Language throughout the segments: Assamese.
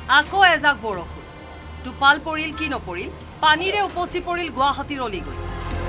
আকৌ এজাক বৰষুণ টোপাল পৰিল কি নপৰিল পানীৰে উপচি পৰিল গুৱাহাটীৰ অলিগলি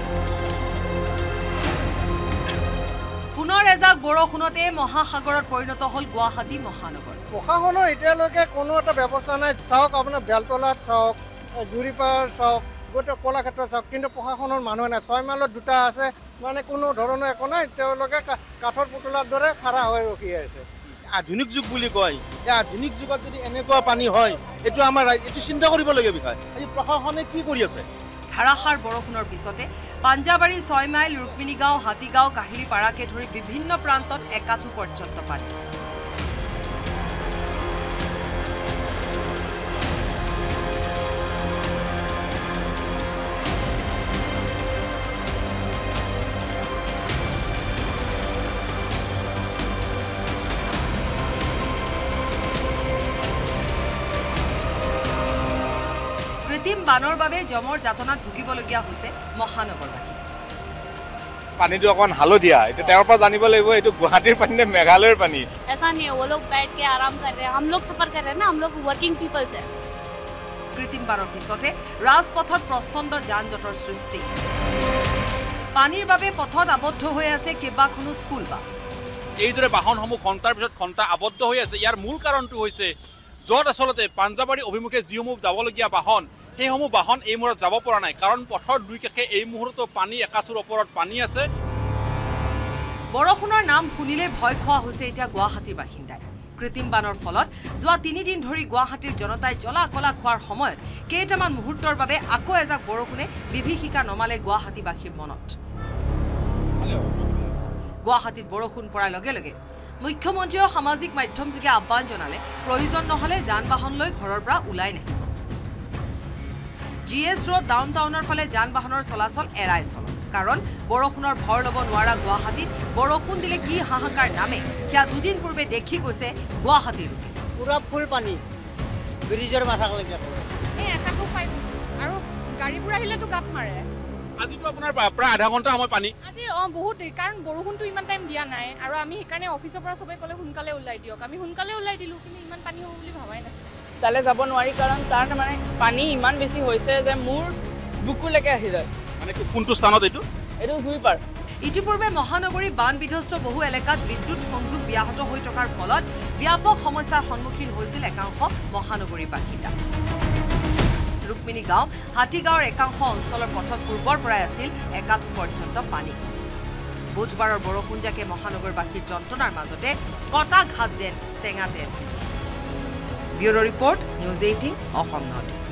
পুনৰ এজাক বৰষুণতে মহাসাগৰত পৰিণত হল গুৱাহাটী মহানগৰ প্ৰশাসনৰ এতিয়ালৈকে কোনো এটা ব্যৱস্থা নাই চাওক আপোনাৰ বেলতলাত চাওক জুৰিপাৰ চাওক গোটেই কলাক্ষেত্ৰ চাওক কিন্তু প্ৰশাসনৰ মানুহ নাই 6 মাইলত দুটা আছে মানে কোনো ধৰণৰ একো নাই তেওঁলোকে কাঠৰ পুতলাৰ দৰে খাৰা হৈ ৰখি আছে আধুনিক যুগ বুলি কয় এই আধুনিক যুগত যদি এনেকুৱা পানী হয় এইটো আমাৰ এইটো চিন্তা কৰিবলগীয়া বিষয় আজি প্ৰশাসনে কি কৰি আছে ধাৰাসাৰ বৰষুণৰ পিছতে পাঞ্জাবাৰী 6 মাইল ৰুক্মিণীগাঁও হাতীগাঁও কাহিলীপাৰাকে ধৰি বিভিন্ন প্ৰান্তত একাঠু পৰ্যন্ত পানী কৃত্ৰিম বানৰ বাবে জমৰ যাতনাত ভুগিবলগীয়া হৈছে মহানগৰবাসী পানীটো অকণ হালধীয়া এটা তেওঁৰ পৰা জানিব লাগিব এইটো গুৱাহাটীৰ পানী নে মেঘালয়ৰ পানী ऐसा नहीं है वो लोग बैठ के आराम कर रहे हैं हम लोग सफर कर रहे हैं ना हम लोग वर्किंग पीपल्स है কৃত্ৰিম বানৰ পিছতে ৰাজপথত প্ৰচণ্ড যান-জঁটৰ সৃষ্টি পানীৰ বাবে পথত আবদ্ধ হৈ আছে কেইবাখনো স্কুল বাছ এইদৰে বাহনসমূহ ঘণ্টাৰ পিছত ঘণ্টা আবদ্ধ হৈ আছে ইয়াৰ মূল কাৰণটো হৈছে য'ত আচলতে পাঞ্জাবাৰী অভিমুখে যিসমূহ যাবলগীয়া বাহন সেইসমূহ বাহন এই মূৰত যাব পৰা নাই কাৰণ পথৰ দুই কাষে এই মুহূৰ্তত পানী একাঠুৰ ওপৰত পানী আছে বৰষুণৰ নাম শুনিলে ভয় খোৱা হৈছে এতিয়া গুৱাহাটীৰ বাসিন্দাই কৃত্ৰিম বানৰ ফলত যোৱা 3 দিন ধৰি গুৱাহাটীৰ জনতাই জ্বলা কলা খোৱাৰ সময়ত কেইটামান মুহূৰ্তৰ বাবে আকৌ এজাক বৰষুণে বিভীষিকা নমালে গুৱাহাটীবাসীৰ মনত গুৱাহাটীত বৰষুণ পৰাৰ লগে লগে মুখ্যমন্ত্ৰীয়ে সামাজিক মাধ্যম যোগে আহ্বান জনালে প্ৰয়োজন নহলে যান বাহন লৈ ঘৰৰ পৰা ওলাই নাহিব জিএছ ৰোড ডাউনটাউনৰ ফালে যান বাহনৰ চলাচল এৰাই চলক কাৰণ বৰষুণৰ ভৰ ল'ব নোৱাৰা গুৱাহাটীত বৰষুণ দিলে কি হাহাকাৰ নামে সেয়া দুদিন পূৰ্বে দেখি গৈছে গুৱাহাটীৰ পুৰা ফুল পানী ব্ৰিজৰ মাথালৈকে এই এটাকো পাই গৈছে আৰু গাড়ীবোৰ আহিলেতো গাত মাৰে আজিতো আপোনাৰ প্ৰায় আধা ঘণ্টা সময় পানী আজি বহুত দেৰি কাৰণ বৰষুণটো ইমান টাইম দিয়া নাই আৰু আমি সেইকাৰণে অফিচৰ পৰা সবে ক'লে সোনকালে ওলাই দিয়ক আমি সোনকালে ওলাই দিলোঁ কিন্তু ইমান পানী হ'ব বুলি ভাবাই নাছিলোঁ তালে যাব নোৱাৰি কাৰণ তাৰ মানে পানী ইমান বেছি হৈছে যে মোৰ বুকুলৈকে আহি যায় মানে কোনটো স্থানত এইটো জুইপাৰ ইতিপূৰ্বে মহানগৰী বান বিধ্বস্ত বহু এলেকাত বিদ্যুৎ সংযোগ ব্যাহত হৈ থকাৰ ফলত ব্যাপক সমস্যাৰ সন্মুখীন হৈছিল একাংশ মহানগৰীৰ বাসিন্দা ৰুক্মিণীগাঁও হাতীগাঁৱৰ একাংশ অঞ্চলৰ পথত পূৰ্বৰ পৰাই আছিল একাঠু পৰ্যন্ত পানী বুধবাৰৰ বৰষুণজাকে মহানগৰবাসীৰ যন্ত্ৰণাৰ মাজতে কটা ঘাট যেন চেঙা তেল bureau' report news 18 Assam north east